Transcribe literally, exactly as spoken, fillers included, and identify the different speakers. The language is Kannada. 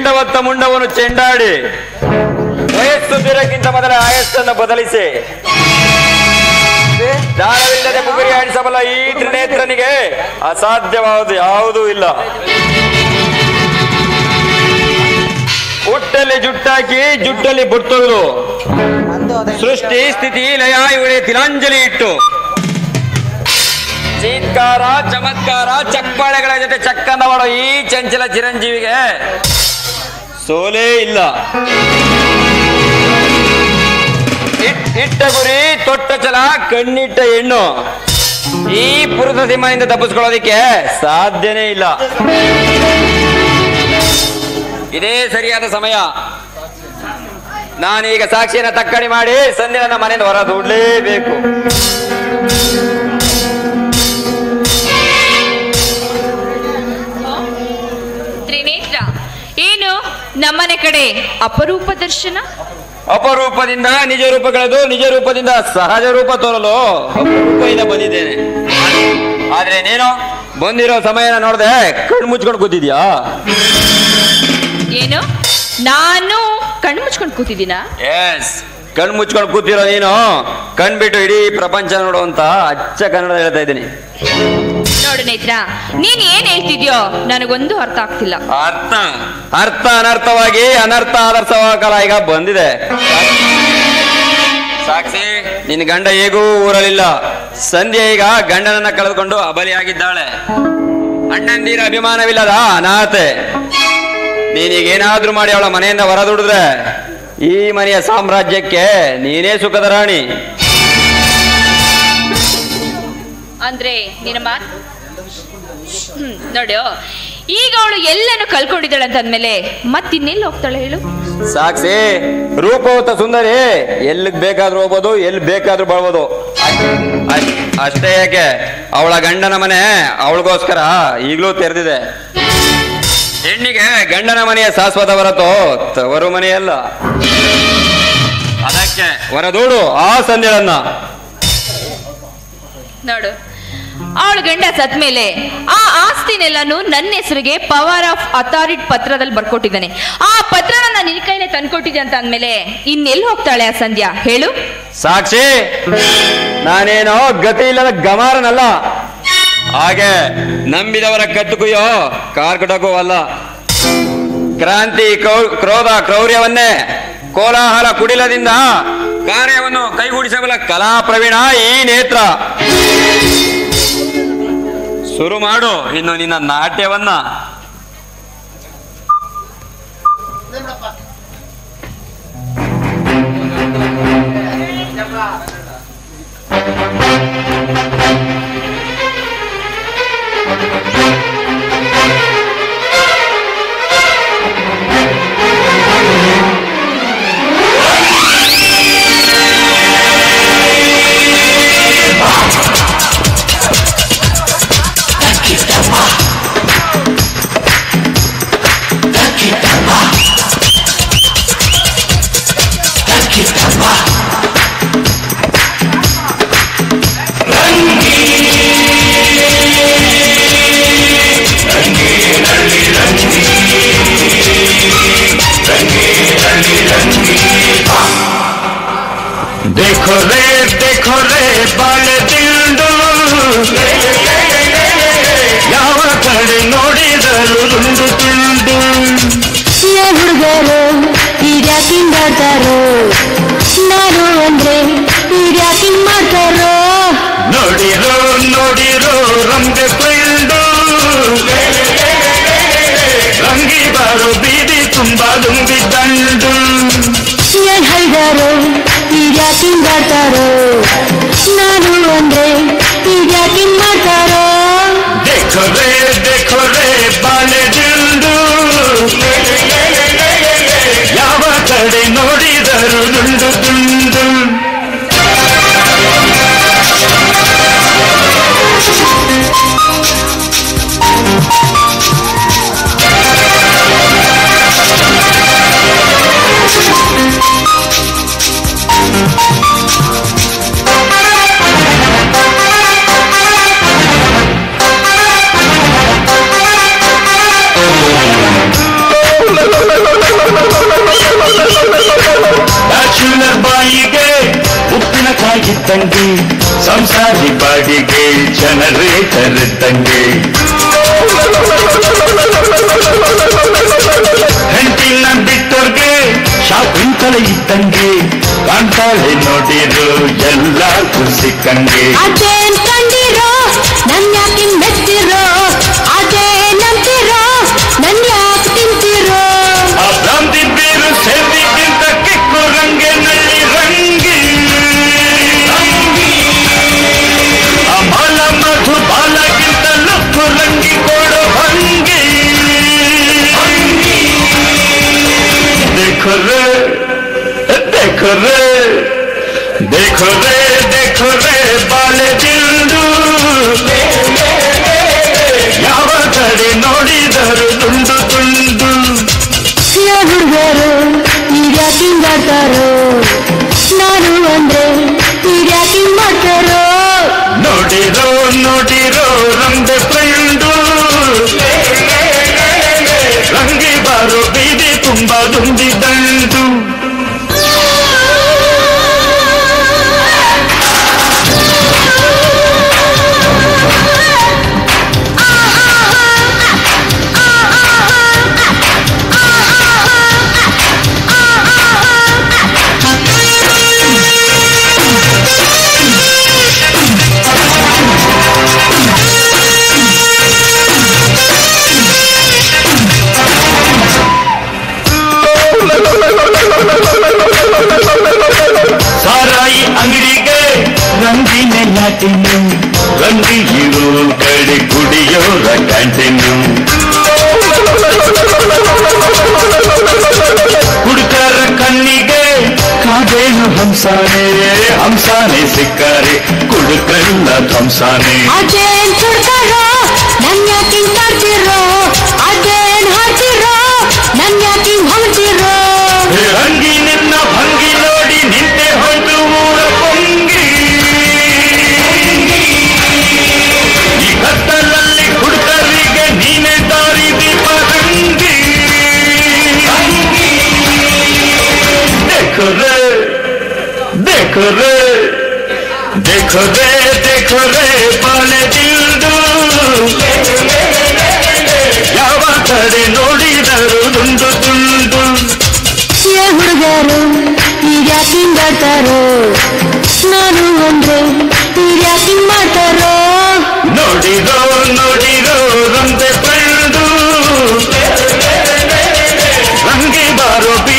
Speaker 1: ಪಿಂಡವತ್ತ ಮುಂಡವನ್ನು ಚೆಂಡಾಡಿ ವಯಸ್ಸು ತೀರಕ್ಕಿಂತ ಮೊದಲ ಆಯಸ್ಸನ್ನು ಬದಲಿಸಿ ದಾನವಿಲ್ಲದೆ ಮುಗುರಿ ಆಡಿಸಬಲ್ಲ ಈ ತ್ರಿನೇತ್ರನಿಗೆ ಅಸಾಧ್ಯವಾದುದು ಯಾವುದೂ ಇಲ್ಲ. ಹುಟ್ಟಲ್ಲಿ ಜುಟ್ಟಾಕಿ ಜುಟ್ಟಲ್ಲಿ ಬೊಟ್ಟೊಗೆದು ಸೃಷ್ಟಿ ಸ್ಥಿತಿ ಲಯ ಇವಳೆ ತಿಲಾಂಜಲಿ ಇಟ್ಟು ಚೀತ್ಕಾರ ಚಮತ್ಕಾರ ಚಕ್ಪಾಳೆಗಳ ಜೊತೆ ಚಕ್ಕಂದ ಮಾಡೋ ಈ ಚಂಚಲ ಚಿರಂಜೀವಿಗೆ ಸೋಲೇ ಇಲ್ಲ. ಇಟ್ಟ ಗುರಿ ತೊಟ್ಟ ಛಲ ಕಣ್ಣಿಟ್ಟ ಹೆಣ್ಣು ಈ ಪುರುಷ ಸಿಂಹದಿಂದ ತಪ್ಪಿಸ್ಕೊಳ್ಳೋದಿಕ್ಕೆ ಸಾಧ್ಯನೇ ಇಲ್ಲ. ಇದೇ ಸರಿಯಾದ ಸಮಯ. ನಾನೀಗ ಸಾಕ್ಷಿಯನ್ನ ತಕ್ಕಡಿ ಮಾಡಿ ಸಂಧ್ಯನ ಮನೆಯಿಂದ ಹೊರ ದೂಡಲೇಬೇಕು.
Speaker 2: ತ್ರಿನೇತ್ರ, ಏನು ನಮ್ಮನೆ ಕಡೆ ಅಪರೂಪ ದರ್ಶನ?
Speaker 1: ಅಪರೂಪದಿಂದ ನಿಜ ರೂಪ ಕಳೆದು ನಿಜ ರೂಪದಿಂದ ಸಹಜ ರೂಪ ತೋರಲು ಅಪರೂಪದಿಂದ ಬಂದಿದ್ದೇನೆ. ಆದ್ರೆ ನೀನು ಬಂದಿರೋ ಸಮಯನ ನೋಡದೆ ಕಣ್ಣು ಮುಚ್ಕೊಂಡು ಕೂತಿದ್ಯಾ?
Speaker 2: ಏನು, ನಾನು ಕಣ್ಣು ಮುಚ್ಕೊಂಡು ಕೂತಿದ್ದೀನ?
Speaker 1: ಎಸ್, ಕಣ್ಣು ಮುಚ್ಕೊಂಡು ಕೂತಿರೋ ನೀನು ಕಣ್ಬಿಟ್ಟು ಇಡೀ ಪ್ರಪಂಚ ನೋಡುವಂತ ಅಚ್ಚ ಕನ್ನಡ ಹೇಳ್ತಾ ಇದ್ದೀನಿ.
Speaker 2: ನೋಡು ನೇತ್ರ, ನೀನ್ ಏನ್ ಹೇಳ್ತಿದ್ಯೋ ನನಗೊಂದು ಅರ್ಥ ಆಗ್ತಿಲ್ಲ.
Speaker 1: ಅರ್ಥ ಅರ್ಥ ಅನರ್ಥವಾಗಿ ಅನರ್ಥ ಆದರ್ಶವ ಕಾಲ ಈಗ ಬಂದಿದೆ. ಸಾಕ್ಷಿ, ನಿನ್ನ ಗಂಡ ಹೇಗೂ ಊರಲಿಲ್ಲ. ಸಂಧ್ಯೆ ಈಗ ಗಂಡನನ್ನ ಕಳೆದುಕೊಂಡು ಅಬಲಿಯಾಗಿದ್ದಾಳೆ. ಅಣ್ಣಂದಿರ ಅಭಿಮಾನವಿಲ್ಲದ ಅನಾಥೆ. ನೀನೀಗೇನಾದ್ರೂ ಮಾಡಿ ಅವಳ ಮನೆಯಿಂದ ಹೊರದುಡಿದ್ರೆ ಈ ಮನೆಯ ಸಾಮ್ರಾಜ್ಯಕ್ಕೆ ನೀನೇ ಸುಖದ ರಾಣಿ.
Speaker 2: ಅಂದ್ರೆ ನಿನ್ನ ಮಾತು ಹ್ಮ್ ನೋಡು, ಈಗ ಅವಳು ಎಲ್ಲನೂ ಕಳ್ಕೊಂಡಿದ್ದಾಳೆ ಅಂತ ಅಂದ್ಮೇಲೆ ಮತ್ತಿನ್ನೆಲ್ಲಿ ಹೋಗ್ತಾಳೆ ಹೇಳು?
Speaker 1: ಸಾಕ್ಷಿ, ರೂಪವತ ಸುಂದರಿ ಎಲ್ಲಿಗ್ ಬೇಕಾದ್ರೂ ಹೋಗ್ಬೋದು, ಎಲ್ಲಿ ಬೇಕಾದ್ರೂ ಬಾಳ್ಬೋದು. ಅಷ್ಟೇ ಯಾಕೆ, ಅವಳ ಗಂಡನ ಮನೆ ಅವಳಿಗೋಸ್ಕರ ಈಗಲೂ ತೆರೆದಿದೆ. ಹೆಣ್ಣಿಗೆ ಗಂಡನ ಮನೆಯ ಶಾಶ್ವತ ಹೊರತು ತವರು ಮನೆಯಲ್ಲ. ಅದಕ್ಕೆ ಹೊರದೂಡು ಆ ಸಂಧ್ಯಳನ್ನ.
Speaker 2: ನೋಡು, ಅವಳ ಗಂಡ ಸತ್ ಮೇಲೆ ಆ ಆಸ್ತಿನೆಲ್ಲಾನು ನನ್ನ ಹೆಸರಿಗೆ ಪವರ್ ಆಫ್ ಅಥಾರಿಟಿ ಪತ್ರದಲ್ಲಿ ಬರ್ಕೊಟ್ಟಿದ್ದಾನೆ. ಆ ಪತ್ರನ ನಾನು ನಿನ್ನ ಕೈಲೇ ತಂದ್ಕೊಟ್ಟಿದ್ದೆ ಅಂತ ಅಂದ್ಮೇಲೆ ಇನ್ನೆಲ್ಲಿ ಹೋಗ್ತಾಳೆ ಆ ಸಂಧ್ಯಾ ಹೇಳು?
Speaker 1: ಸಾಕ್ಷಿ, ನಾನೇನೋ ಗತಿ ಇಲ್ಲದ ಗಮಾರನಲ್ಲ. ಹಾಗೆ ನಂಬಿದವರ ಕತ್ತು ಕುಯ್ಯೋ ಕಾರ್ಕಟಕೂ ಅಲ್ಲ. ಕ್ರಾಂತಿ ಕ್ರೋಧ ಕ್ರೌರ್ಯವನ್ನೇ ಕೋಲಾಹಲ ಕುಡಿಲದಿಂದ ಕಾರ್ಯವನ್ನು ಕೈಗೂಡಿಸಬಲ್ಲ ಕಲಾ ಪ್ರವೀಣ ಈ ನೇತ್ರ. ಶುರು ಮಾಡು ಇನ್ನು ನಿನ್ನ ನಾಟ್ಯವನ್ನ.
Speaker 3: देखो रे देखो रे बाल ದಿಂಡು ಯಾವ ಕಡೆ ನೋಡಿದರು ದುಂಡು ದುಂಡು.
Speaker 4: ಹುಡುಗರು ಹಿಡ್ಯಾಕಿಂಗ್ ಆಡ್ತಾರೋ, ನಾನು ಅಂದ್ರೆ ಹಿಡ್ಯಾಕಿಂಗ್ ಮಾಡ್ತಾರೋ.
Speaker 3: ನೋಡಿರೋ ನೋಡಿರೋ ರಂಗೆ ಕೊಂಡು ರಂಗಿ ಬಾರೋ ಬೀದಿ ತುಂಬಾ ದುಂಬಿ ದಂಡು.
Speaker 4: ಏನ್ ಹೈದಾರೋ ಹಿಡ್ಯಾಕಿಂಗ್ ಆಡ್ತಾರೋ, ನಾನು ಅಂದ್ರೆ ಹಿಡ್ಯಾಕಿಂಗ್ ಮಾಡ್ತಾರೋ.
Speaker 3: देखो रे देखो रे ಬಾಲೆ ದಿಂಡು ಯಾವ ಕಡೆ ನೋಡಿದರು ದುಂಡು ದುಂಡು. ಸಂಸಾರಿ ಬಾಡಿಗೆ ಜನರೇಟರ್ ಇದ್ದಂಗೆ ಹೆಂಡತಿನ ಬಿಟ್ಟೋರ್ಗೆ ಶಾಪಿಂಗ್ ತಲೆ ಇದ್ದಂಗೆ ಕಾಣ್ತಾಳೆ ನೋಡಿರು ಎಲ್ಲ ಸಿಕ್ಕಂಗೆ
Speaker 4: ಅದೇನ್ ಕಂಡಿರೋ ನನ್ ಯಾಕೆ ಮೆಚ್ಚಿರೋ ಅದೇ ನಂಬಿರೋ ನನ್ ಯಾಕೆ ತಿಂತಿರೋ
Speaker 3: ಆ ಭ್ರಾಂತಿ ಬೇರು ಸೇವಿಗಿಂತ ಕಿಕ್ಕು ರಂಗೆ ನಳ್ಳಿ ರಂಗಿ ಆ ಮಾಲ ಮಧು ಬಾಲಗಿಂತ ಲುಕ್ಕು ರಂಗಿ ಕೊಡೋ ಭಂಗಿ देखो रे देखो रे देखो रे देखो रे ಬಾಲೆ ದಿಂಡು ಯಾವ ಕಡೆ ನೋಡಿದರು ತುಂಡು ತುಂಡು
Speaker 4: ಹುಡುಗರು ಈಗ್ಯಾಕಿಂಗ್ ಆಡ್ತಾರೋ ನಾನು ಅಂದ್ರೆ ಈಗ್ಯಾಕಿಂಗ್ ಮಾಡ್ತಾರೋ
Speaker 3: ನೋಡಿರೋ ನೋಡಿರೋ ರಂದೆ ಫ್ರೆಂಡು ರಂಗಿ ಬಾರೋ ಬೀದಿ ತುಂಬಾ ದುಂದಿ ದಂಡು ಸಾರಾಯಿ ಅಂಗಡಿಗೆ ರಂಗಿನ ಲಾಟಿನು ರಂಗಿ ಇರೋ ಕಡೆ ಕುಡಿಯೋರ ಕ್ಯಾಂಟೀನು ಹುಡುಕರ ಕಣ್ಣಿಗೆ ಕಾದೇನು ಹಂಸಾನೆ ಹಂಸಾನೆ ಸಿಕ್ಕರೆ ಕುಡುಕಲ್ಲ ಧ್ವಂಸಾನೆ
Speaker 4: ಅದೇನ್ ಸುಡ್ತಾರೋ ನನ್ ಯಾಕಿಂಗ್ ಕಾಡ್ತಿರೋ ಅದೇನ್ ಹಾಡ್ತಿರೋ ನನ್ ಯಾಕಿಂಗ್ ಹೊಂಟಿರೋ
Speaker 3: ರಂಗಿ ನಿನ್ನ ಭಂಗಿ ನೋಡಿ ನಿಂತೆ ಹೊಂಟು ಊರ ಪೊಂಗಿ ಈ ಕತ್ತಲಲ್ಲಿ ಹುಡುಕರಿಗೆ ನೀನೆ ದಾರಿ ದೀಪ ರಂಗಿ देखो रे देखो रे देखो रे देखो रे ಬಾಲೆ ದಿಂಡು ಯಾವ ಕಡೆ ನೋಡಿದರು ದುಂಡು ದುಂಡು
Speaker 4: ಹುಡುಗರು ಈಗ್ಯಾಕಿಂಗ್ ಆಡ್ತಾರೋ ನಾನು ಅಂದ್ರೆ ಈಗ್ಯಾಕಿಂಗ್ ಮಾಡ್ತಾರೋ
Speaker 3: ನೋಡಿರೋ ನೋಡಿರೋ ರಂದೆ ಫ್ರೆಂಡು ರಂಗಿ ಬಾರೋ